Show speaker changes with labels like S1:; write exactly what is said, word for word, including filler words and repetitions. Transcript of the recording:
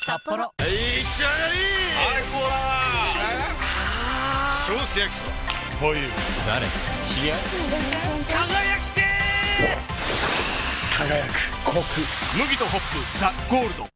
S1: 札幌。
S2: はい、いっちゃがり最高だな。ソース焼きそば for you。
S1: 誰？知り合い？
S2: 輝きてー。輝くコク、麦とホップザ・ゴールド。